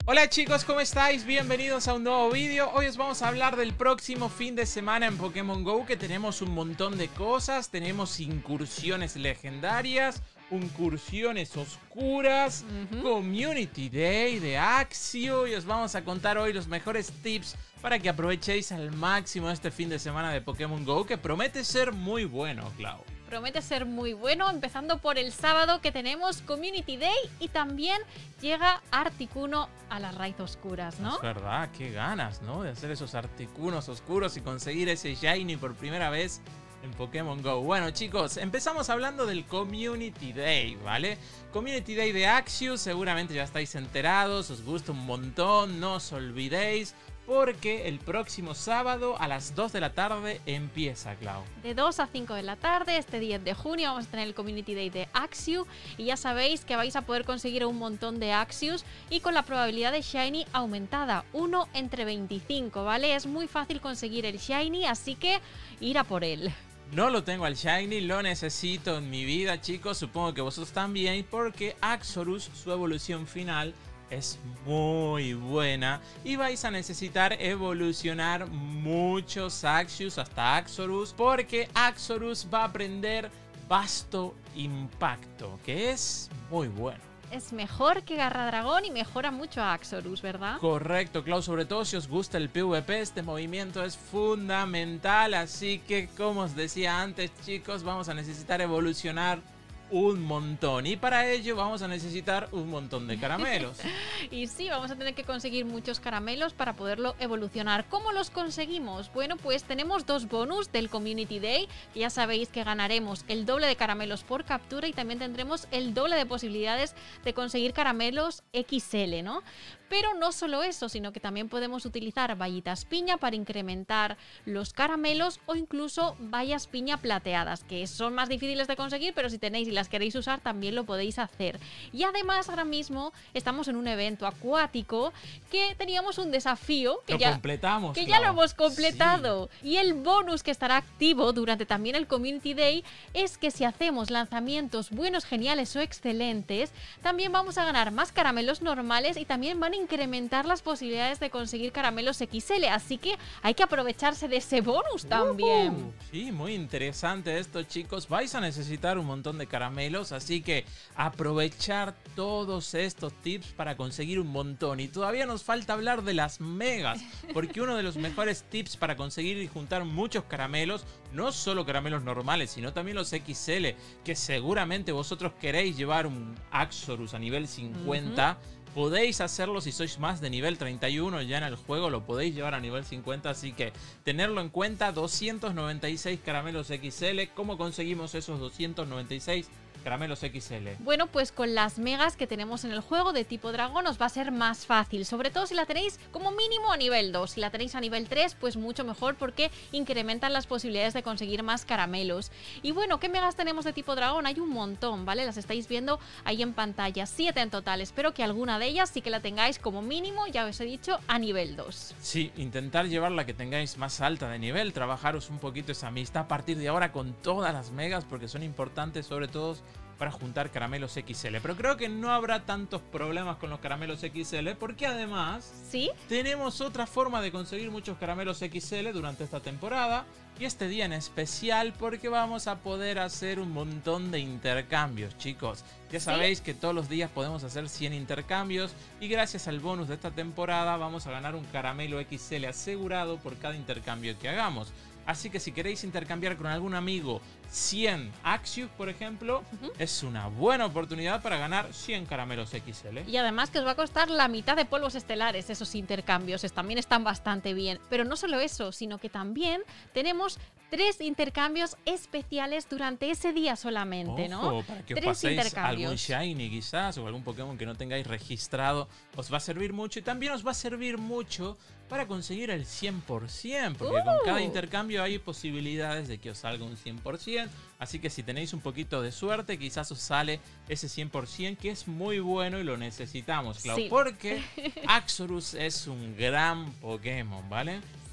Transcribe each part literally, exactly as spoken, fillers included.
Hola chicos, ¿cómo estáis? Bienvenidos a un nuevo vídeo. Hoy os vamos a hablar del próximo fin de semana en Pokémon GO, que tenemos un montón de cosas. Tenemos incursiones legendarias, incursiones oscuras, uh-huh. Community Day de Axio, y os vamos a contar hoy los mejores tips para que aprovechéis al máximo este fin de semana de Pokémon GO, que promete ser muy bueno, Clau. Promete ser muy bueno, empezando por el sábado, que tenemos Community Day, y también llega Articuno a las Raíz Oscuras, ¿no? Es verdad, qué ganas, ¿no? De hacer esos Articunos oscuros y conseguir ese Shiny por primera vez en Pokémon GO. Bueno chicos, empezamos hablando del Community Day, ¿vale? Community Day de Axio, seguramente ya estáis enterados, os gusta un montón, no os olvidéis, porque el próximo sábado a las dos de la tarde empieza, Clau. De dos a cinco de la tarde, este diez de junio, vamos a tener el Community Day de Axio. Y ya sabéis que vais a poder conseguir un montón de Axios y con la probabilidad de Shiny aumentada, uno entre veinticinco, ¿vale? Es muy fácil conseguir el Shiny, así que ir a por él. No lo tengo al Shiny, lo necesito en mi vida, chicos. Supongo que vosotros también, porque Axorus, su evolución final, es muy buena y vais a necesitar evolucionar muchos Axios hasta Axorus, porque Axorus va a aprender Vasto Impacto, que es muy bueno. Es mejor que Garra Dragón y mejora mucho a Axorus, ¿verdad? Correcto, Clau, sobre todo si os gusta el PvP, este movimiento es fundamental, así que como os decía antes, chicos, vamos a necesitar evolucionar un montón, y para ello vamos a necesitar un montón de caramelos. Y sí, vamos a tener que conseguir muchos caramelos para poderlo evolucionar. ¿Cómo los conseguimos? Bueno, pues tenemos dos bonus del Community Day, que ya sabéis que ganaremos el doble de caramelos por captura y también tendremos el doble de posibilidades de conseguir caramelos equis ele, ¿no? Pero no solo eso, sino que también podemos utilizar bayitas piña para incrementar los caramelos, o incluso bayas piña plateadas, que son más difíciles de conseguir, pero si tenéis y las queréis usar también lo podéis hacer. Y además ahora mismo estamos en un evento acuático que teníamos un desafío que, lo ya, completamos, que claro. ya lo hemos completado. Sí. Y el bonus que estará activo durante también el Community Day es que si hacemos lanzamientos buenos, geniales o excelentes, también vamos a ganar más caramelos normales y también van a incrementar las posibilidades de conseguir caramelos equis ele, así que hay que aprovecharse de ese bonus también. Uh, sí, muy interesante esto, chicos. Vais a necesitar un montón de caramelos, así que aprovechar todos estos tips para conseguir un montón. Y todavía nos falta hablar de las megas, porque uno de los mejores tips para conseguir y juntar muchos caramelos, no solo caramelos normales, sino también los equis ele, que seguramente vosotros queréis llevar un Axorus a nivel cincuenta. Uh-huh. Podéis hacerlo si sois más de nivel treinta y uno ya en el juego, lo podéis llevar a nivel cincuenta, así que tenerlo en cuenta. Doscientos noventa y seis caramelos equis ele. ¿Cómo conseguimos esos doscientos noventa y seis caramelos equis ele? Bueno, pues con las megas que tenemos en el juego de tipo dragón os va a ser más fácil, sobre todo si la tenéis como mínimo a nivel dos. Si la tenéis a nivel tres, pues mucho mejor, porque incrementan las posibilidades de conseguir más caramelos. Y bueno, ¿qué megas tenemos de tipo dragón? Hay un montón, ¿vale? Las estáis viendo ahí en pantalla, siete en total. Espero que alguna de ellas sí que la tengáis como mínimo, ya os he dicho, a nivel dos. Sí, intentar llevar la que tengáis más alta de nivel, trabajaros un poquito esa amistad a partir de ahora con todas las megas, porque son importantes sobre todo para juntar caramelos equis ele. Pero creo que no habrá tantos problemas con los caramelos equis ele, porque además ¿sí? tenemos otra forma de conseguir muchos caramelos equis ele durante esta temporada, y este día en especial, porque vamos a poder hacer un montón de intercambios, chicos. Ya sabéis, ¿sí?, que todos los días podemos hacer cien intercambios, y gracias al bonus de esta temporada vamos a ganar un caramelo equis ele asegurado por cada intercambio que hagamos. Así que si queréis intercambiar con algún amigo cien Axios, por ejemplo, uh-huh. es una buena oportunidad para ganar cien caramelos equis ele. Y además que os va a costar la mitad de polvos estelares esos intercambios, también están bastante bien. Pero no solo eso, sino que también tenemos tres intercambios especiales durante ese día solamente, Ojo, ¿no? para que tres os paséis intercambios. Algún Shiny quizás, o algún Pokémon que no tengáis registrado, os va a servir mucho. Y también os va a servir mucho para conseguir el cien por ciento, porque uh. con cada intercambio hay posibilidades de que os salga un cien por ciento. Así que si tenéis un poquito de suerte, quizás os sale ese cien por ciento, que es muy bueno y lo necesitamos, Clau, sí. porque Axorus es un gran Pokémon, ¿vale?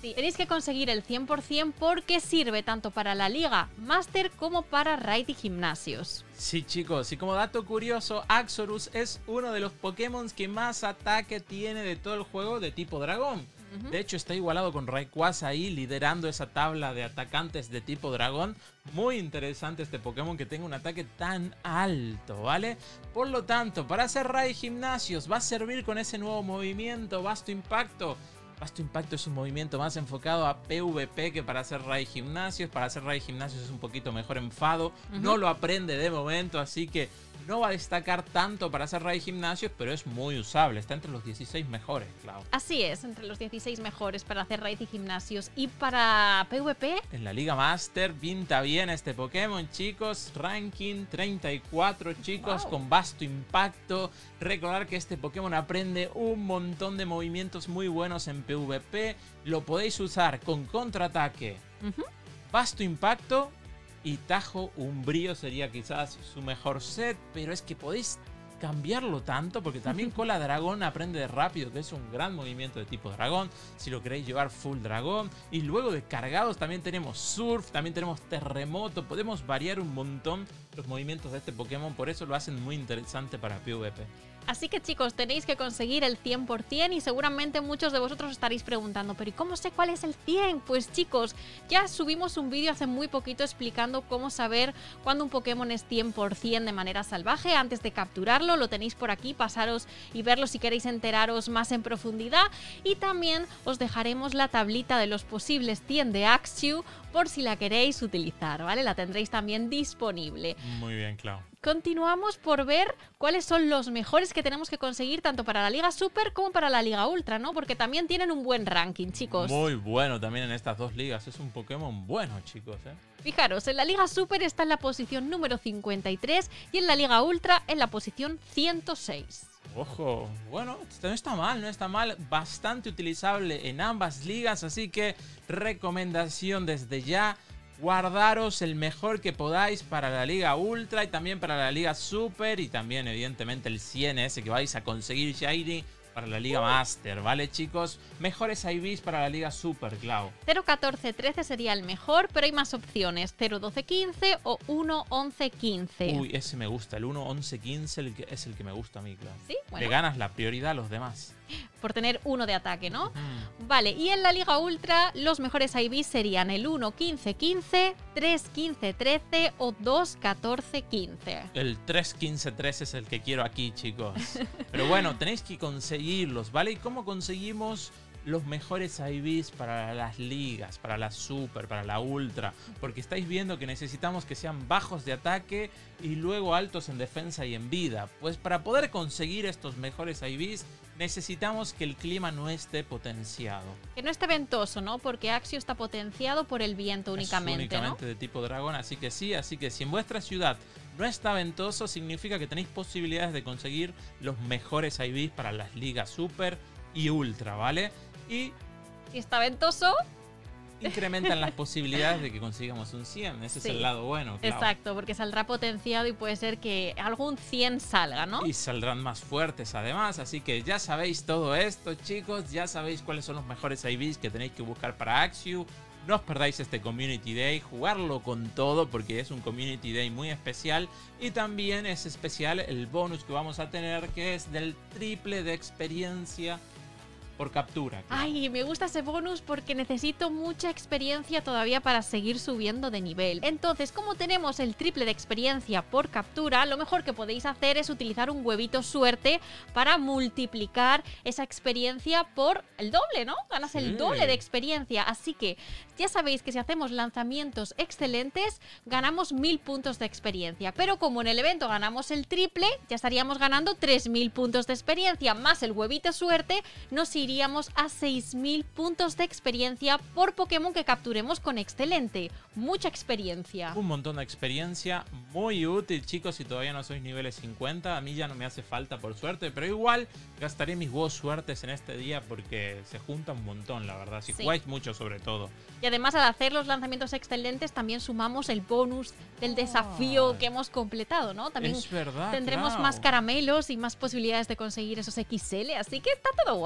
Sí, tenéis que conseguir el cien por cien porque sirve tanto para la Liga Master como para Raid y Gimnasios. Sí, chicos, y como dato curioso, Axorus es uno de los Pokémon que más ataque tiene de todo el juego de tipo dragón. Uh-huh. De hecho, está igualado con Rayquaza ahí, liderando esa tabla de atacantes de tipo dragón. Muy interesante este Pokémon que tenga un ataque tan alto, ¿vale? Por lo tanto, para hacer Raid y Gimnasios, va a servir con ese nuevo movimiento, Vasto Impacto. Vasto Impacto es un movimiento más enfocado a PvP que para hacer Raid Gimnasios. Para hacer Raid Gimnasios es un poquito mejor enfado. Uh-huh. No lo aprende de momento, así que no va a destacar tanto para hacer Raid Gimnasios, pero es muy usable. Está entre los dieciséis mejores, Clau. Así es, entre los dieciséis mejores para hacer Raid y Gimnasios. ¿Y para PvP? En la Liga Master pinta bien este Pokémon, chicos. Ranking treinta y cuatro, chicos, wow. Con Vasto Impacto. Recordar que este Pokémon aprende un montón de movimientos muy buenos en PvP. Lo podéis usar con Contraataque, uh-huh. Vasto Impacto y Tajo Umbrío sería quizás su mejor set, pero es que podéis cambiarlo tanto porque también Cola Dragón aprende rápido, que es un gran movimiento de tipo dragón, si lo queréis llevar full dragón. Y luego de cargados también tenemos Surf, también tenemos Terremoto, podemos variar un montón los movimientos de este Pokémon, por eso lo hacen muy interesante para PvP. Así que chicos, tenéis que conseguir el cien por cien y seguramente muchos de vosotros estaréis preguntando, ¿pero y cómo sé cuál es el cien? Pues chicos, ya subimos un vídeo hace muy poquito explicando cómo saber cuándo un Pokémon es cien por cien de manera salvaje antes de capturarlo. Lo tenéis por aquí, pasaros y verlo si queréis enteraros más en profundidad. Y también os dejaremos la tablita de los posibles cien de Axew por si la queréis utilizar, ¿vale? La tendréis también disponible. Muy bien, Clau. Continuamos por ver cuáles son los mejores que tenemos que conseguir tanto para la Liga Super como para la Liga Ultra, ¿no? Porque también tienen un buen ranking, chicos. Muy bueno también en estas dos ligas. Es un Pokémon bueno, chicos, ¿eh? Fijaros, en la Liga Super está en la posición número cincuenta y tres y en la Liga Ultra en la posición ciento seis. Ojo, bueno, no está mal, no está mal. Bastante utilizable en ambas ligas, así que recomendación desde ya. Guardaros el mejor que podáis para la Liga Ultra y también para la Liga Super y también evidentemente el cien ese que vais a conseguir Shiny para la Liga Master, ¿vale, chicos? Mejores I Vs para la Liga Super, Clau. cero catorce trece sería el mejor, pero hay más opciones. cero doce quince o uno once quince. Uy, ese me gusta. El uno once quince el que, es el que me gusta a mí, Clau. Sí, bueno. Le ganas la prioridad a los demás. Por tener uno de ataque, ¿no? Uh-huh. Vale, y en la Liga Ultra los mejores I Vs serían el uno quince quince, tres quince trece o dos catorce quince. El tres quince trece es el que quiero aquí, chicos. Pero bueno, tenéis que conseguirlos, ¿vale? ¿Y cómo conseguimos los mejores I Vs para las ligas, para la Super, para la Ultra? Porque estáis viendo que necesitamos que sean bajos de ataque y luego altos en defensa y en vida. Pues para poder conseguir estos mejores I Vs necesitamos que el clima no esté potenciado. Que no esté ventoso, ¿no? Porque Axew está potenciado por el viento únicamente, es únicamente, ¿no? de tipo dragón, así que sí, así que si en vuestra ciudad no está ventoso, significa que tenéis posibilidades de conseguir los mejores I Vs para las ligas Super y Ultra, ¿vale? Y si está ventoso, incrementan las posibilidades de que consigamos un cien. Ese sí. Es el lado bueno, claro. Exacto, porque saldrá potenciado y puede ser que algún cien salga, ¿no? Y saldrán más fuertes además, así que ya sabéis todo esto, chicos. Ya sabéis cuáles son los mejores I Vs que tenéis que buscar para Axew. No os perdáis este Community Day, jugarlo con todo porque es un Community Day muy especial. Y también es especial el bonus que vamos a tener, que es del triple de experiencia por captura. Claro. Ay, me gusta ese bonus porque necesito mucha experiencia todavía para seguir subiendo de nivel. Entonces, como tenemos el triple de experiencia por captura, lo mejor que podéis hacer es utilizar un huevito suerte para multiplicar esa experiencia por el doble, ¿no? Ganas sí. el doble de experiencia. Así que ya sabéis que si hacemos lanzamientos excelentes, ganamos mil puntos de experiencia. Pero como en el evento ganamos el triple, ya estaríamos ganando tres mil puntos de experiencia. Más el huevito suerte, nos iríamos a seis mil puntos de experiencia por Pokémon que capturemos con excelente. Mucha experiencia. Un montón de experiencia, muy útil, chicos, si todavía no sois niveles cincuenta. A mí ya no me hace falta, por suerte, pero igual gastaré mis huevos suertes en este día porque se junta un montón, la verdad. Si sí. jugáis mucho, sobre todo. Y además, al hacer los lanzamientos excelentes, también sumamos el bonus del desafío oh. que hemos completado, ¿no? También es verdad, tendremos claro. más caramelos y más posibilidades de conseguir esos X L, así que está todo guay.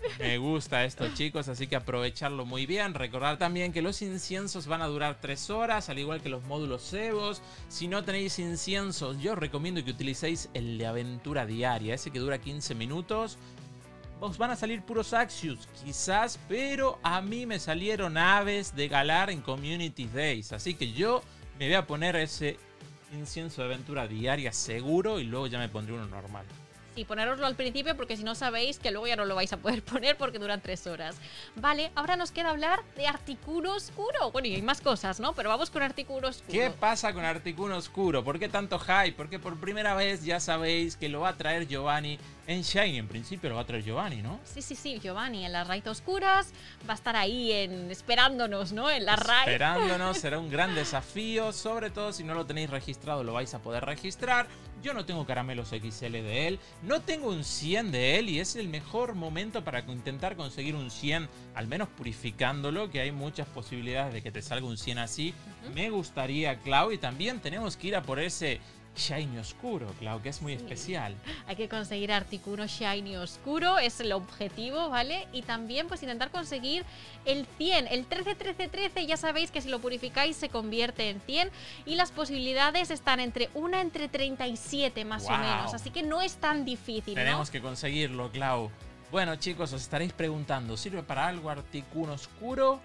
Me gusta esto, chicos, así que aprovecharlo muy bien. Recordar también que los inciensos van a durar tres horas, al igual que los módulos cebos. Si no tenéis inciensos, yo os recomiendo que utilicéis el de aventura diaria, ese que dura quince minutos. Os van a salir puros Axios, quizás, pero a mí me salieron aves de Galar en Community Days. Así que yo me voy a poner ese incienso de aventura diaria seguro y luego ya me pondré uno normal. Y ponéroslo al principio porque si no sabéis que luego ya no lo vais a poder poner porque duran tres horas. Vale, ahora nos queda hablar de Articuno Oscuro. Bueno, y hay más cosas, ¿no? Pero vamos con Articuno Oscuro. ¿Qué pasa con Articuno Oscuro? ¿Por qué tanto hype? Porque por primera vez ya sabéis que lo va a traer Giovanni en Shiny. En principio lo va a traer Giovanni, ¿no? Sí, sí, sí, Giovanni en las raids oscuras. Va a estar ahí en, esperándonos, ¿no? En la raid. Esperándonos, será un gran desafío. Sobre todo si no lo tenéis registrado, lo vais a poder registrar. Yo no tengo caramelos X L de él. No tengo un cien de él y es el mejor momento para intentar conseguir un cien, al menos purificándolo, que hay muchas posibilidades de que te salga un cien así. Uh-huh. Me gustaría, Clau, y también tenemos que ir a por ese Shiny Oscuro, Clau, que es muy sí. especial. Hay que conseguir Articuno Shiny Oscuro, es el objetivo, ¿vale? Y también pues intentar conseguir el cien, el trece trece trece, ya sabéis que si lo purificáis se convierte en cien y las posibilidades están entre una entre treinta y siete más wow. o menos, así que no es tan difícil, Tenemos ¿no? que conseguirlo, Clau. Bueno, chicos, os estaréis preguntando, ¿sirve para algo Articuno Oscuro?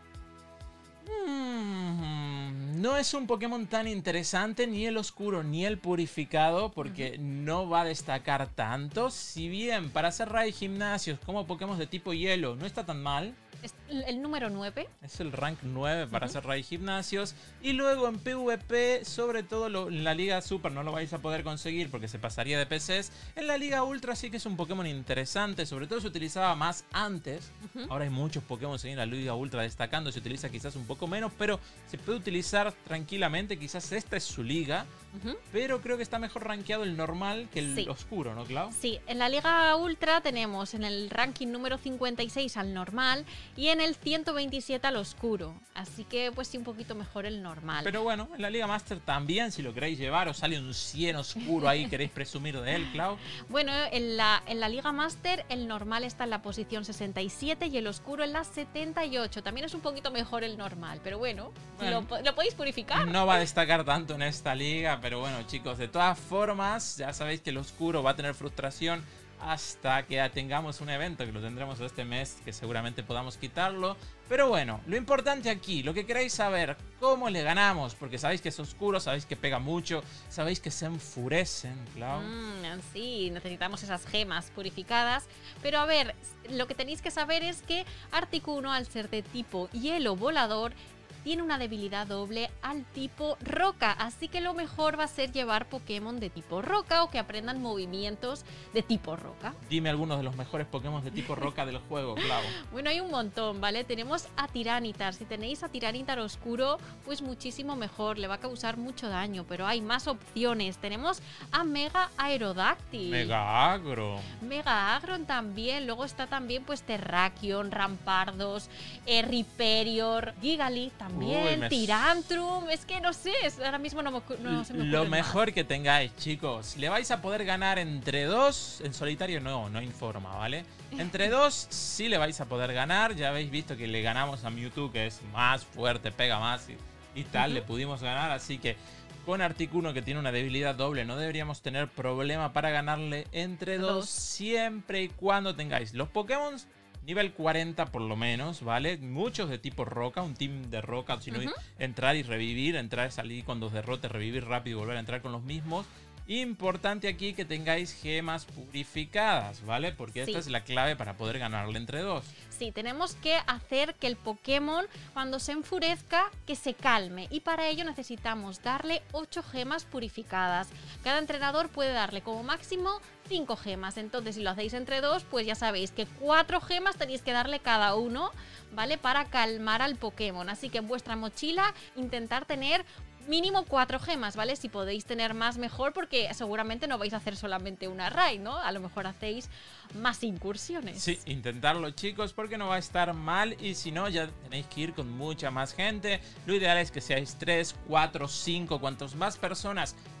Hmm, no es un Pokémon tan interesante, ni el oscuro ni el purificado, porque uh-huh. no va a destacar tanto. Si bien para hacer raid gimnasios como Pokémon de tipo hielo no está tan mal. Es el número nueve. Es el rank nueve para uh-huh. hacer raid gimnasios. Y luego en PvP, sobre todo lo, en la Liga Super no lo vais a poder conseguir porque se pasaría de P Cs. En la Liga Ultra sí que es un Pokémon interesante. Sobre todo se utilizaba más antes. Uh-huh. Ahora hay muchos Pokémon en la Liga Ultra destacando. Se utiliza quizás un poco menos, pero se puede utilizar tranquilamente. Quizás esta es su liga. Uh-huh. Pero creo que está mejor rankeado el normal que el sí. oscuro, ¿no, Clau? Sí, en la Liga Ultra tenemos en el ranking número cincuenta y seis al normal y en el ciento veintisiete al oscuro. Así que pues sí, un poquito mejor el normal. Pero bueno, en la Liga Master también, si lo queréis llevar, os sale un cien oscuro ahí, queréis presumir de él, Clau. Bueno, en la, en la Liga Master el normal está en la posición sesenta y siete y el oscuro en la setenta y ocho. También es un poquito mejor el normal, pero bueno, bueno lo, lo podéis purificar. No va a destacar tanto en esta liga, pero bueno, chicos, de todas formas, ya sabéis que el oscuro va a tener frustración hasta que tengamos un evento, que lo tendremos este mes, que seguramente podamos quitarlo. Pero bueno, lo importante aquí, lo que queréis saber, cómo le ganamos, porque sabéis que es oscuro, sabéis que pega mucho, sabéis que se enfurecen, claro. Mm, sí, necesitamos esas gemas purificadas. Pero a ver, lo que tenéis que saber es que Articuno, al ser de tipo hielo volador, tiene una debilidad doble al tipo roca, así que lo mejor va a ser llevar Pokémon de tipo roca o que aprendan movimientos de tipo roca. Dime algunos de los mejores Pokémon de tipo roca del juego, Clau. Bueno, hay un montón, ¿vale? Tenemos a Tiranitar. Si tenéis a Tiranitar oscuro, pues muchísimo mejor, le va a causar mucho daño, pero hay más opciones. Tenemos a Mega Aerodactyl. Mega Agro. Mega Agron también, luego está también pues Terrakion, Rampardos, eh, Riperior, Gigalith también. También, me... Tirantrum, es que no sé, ahora mismo no, me, no se me ocurre Lo mejor más. que tengáis, chicos, le vais a poder ganar entre dos, en solitario no, no informa, ¿vale? Entre dos sí le vais a poder ganar, ya habéis visto que le ganamos a Mewtwo, que es más fuerte, pega más y, y tal, uh-huh. le pudimos ganar, así que con Articuno, que tiene una debilidad doble, no deberíamos tener problema para ganarle entre dos, dos. siempre y cuando tengáis los Pokémon nivel cuarenta por lo menos, ¿vale? Muchos de tipo roca, un team de roca, sino uh-huh. entrar y revivir, entrar y salir cuando os derrote, revivir rápido y volver a entrar con los mismos. Importante aquí que tengáis gemas purificadas, ¿vale? Porque esta sí. es la clave para poder ganarle entre dos. Sí, tenemos que hacer que el Pokémon, cuando se enfurezca, que se calme. Y para ello necesitamos darle ocho gemas purificadas. Cada entrenador puede darle como máximo cinco gemas. Entonces, si lo hacéis entre dos, pues ya sabéis que cuatro gemas tenéis que darle cada uno, ¿vale? Para calmar al Pokémon. Así que en vuestra mochila intentar tener mínimo cuatro gemas, ¿vale? Si podéis tener más, mejor, porque seguramente no vais a hacer solamente una raid, ¿no? A lo mejor hacéis más incursiones. Sí, intentarlo, chicos, porque no va a estar mal. Y si no, ya tenéis que ir con mucha más gente. Lo ideal es que seáis tres, cuatro, cinco, cuantos más personas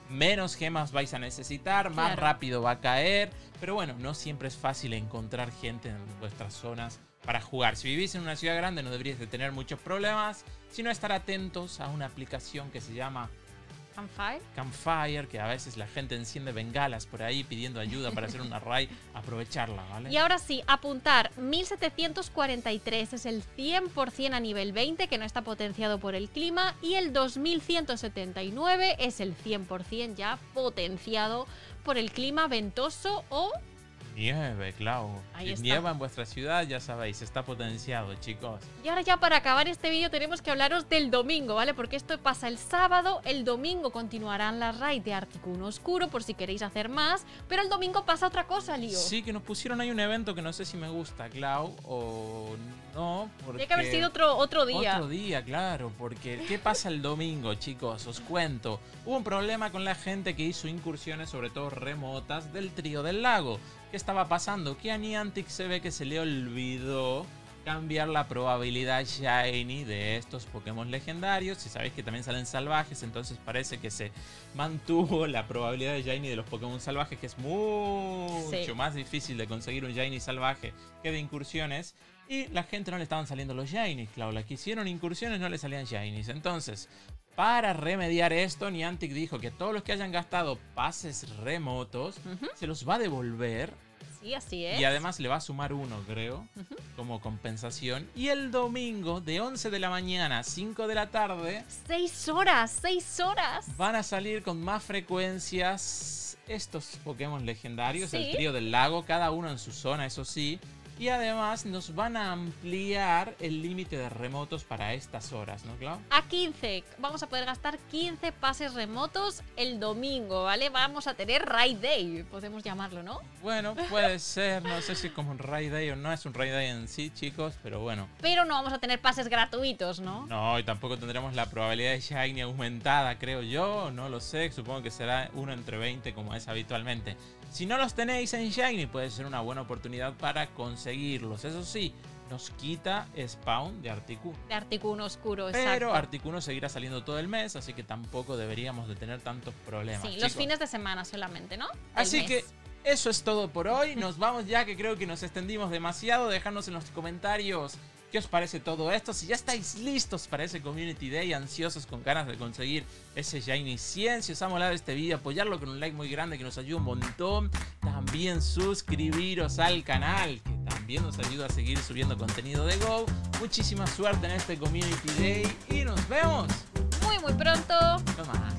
menos gemas vais a necesitar, más Claro. rápido va a caer. Pero bueno, no siempre es fácil encontrar gente en vuestras zonas para jugar. Si vivís en una ciudad grande no deberíais de tener muchos problemas, sino estar atentos a una aplicación que se llama Campfire. Campfire, que a veces la gente enciende bengalas por ahí pidiendo ayuda para hacer una raid, aprovecharla, ¿vale? Y ahora sí, apuntar, mil setecientos cuarenta y tres es el cien por ciento a nivel veinte, que no está potenciado por el clima, y el dos mil ciento setenta y nueve es el cien por ciento ya potenciado por el clima ventoso o... Nieve, claro. Ahí Si está. nieva en vuestra ciudad, ya sabéis, está potenciado, chicos. Y ahora ya para acabar este vídeo tenemos que hablaros del domingo, ¿vale? Porque esto pasa el sábado, el domingo continuarán las raids de Articuno Oscuro por si queréis hacer más, pero el domingo pasa otra cosa, Lío. Sí, que nos pusieron ahí un evento que no sé si me gusta, Clau, o no. Porque... Tiene que haber sido otro, otro día. Otro día, claro, porque ¿qué pasa el domingo, chicos? Os cuento. Hubo un problema con la gente que hizo incursiones, sobre todo remotas, del trío del lago. ¿Qué estaba pasando? Que a Niantic se ve que se le olvidó cambiar la probabilidad Shiny de estos Pokémon legendarios. Si sabéis que también salen salvajes, entonces parece que se mantuvo la probabilidad de Shiny de los Pokémon salvajes, que es mucho Sí. más difícil de conseguir un Shiny salvaje que de incursiones. Y la gente no le estaban saliendo los Shinies, Clau. Las que hicieron incursiones no le salían Shinies. Entonces, para remediar esto, Niantic dijo que todos los que hayan gastado pases remotos Ujú. se los va a devolver. Sí, así es. Y además le va a sumar uno, creo, Ujú. como compensación. Y el domingo, de once de la mañana a cinco de la tarde, Seis horas, seis horas. van a salir con más frecuencias estos Pokémon legendarios, Sí. el trío del lago, cada uno en su zona, eso sí. Y además nos van a ampliar el límite de remotos para estas horas, ¿no, Clau? A quince. Vamos a poder gastar quince pases remotos el domingo, ¿vale? Vamos a tener Raid Day, podemos llamarlo, ¿no? Bueno, puede ser, no sé si como un Raid Day o no es un Raid Day en sí, chicos, pero bueno. Pero no vamos a tener pases gratuitos, ¿no? No, y tampoco tendremos la probabilidad de Shiny aumentada, creo yo, no lo sé, supongo que será uno entre veinte como es habitualmente. Si no los tenéis en Shiny, puede ser una buena oportunidad para conseguirlos. Eso sí, nos quita spawn de Articuno. De Articuno Oscuro, exacto. Pero Articuno seguirá saliendo todo el mes, así que tampoco deberíamos de tener tantos problemas. Sí, los chicos. fines de semana solamente, ¿no? Del Así mes. que eso es todo por hoy. Nos vamos ya, que creo que nos extendimos demasiado. Dejadnos en los comentarios qué os parece todo esto. Si ya estáis listos para ese Community Day, ansiosos con ganas de conseguir ese Shiny cien. Si os ha molado este vídeo, apoyarlo con un like muy grande que nos ayuda un montón. También suscribiros al canal, que también nos ayuda a seguir subiendo contenido de Go. Muchísima suerte en este Community Day y nos vemos Muy, muy pronto. con más.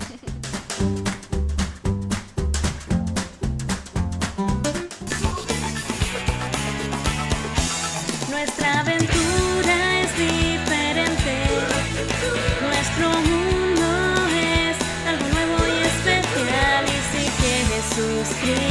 Nuestra aventura es diferente. Nuestro mundo es algo nuevo y especial. Y si quieres suscribirte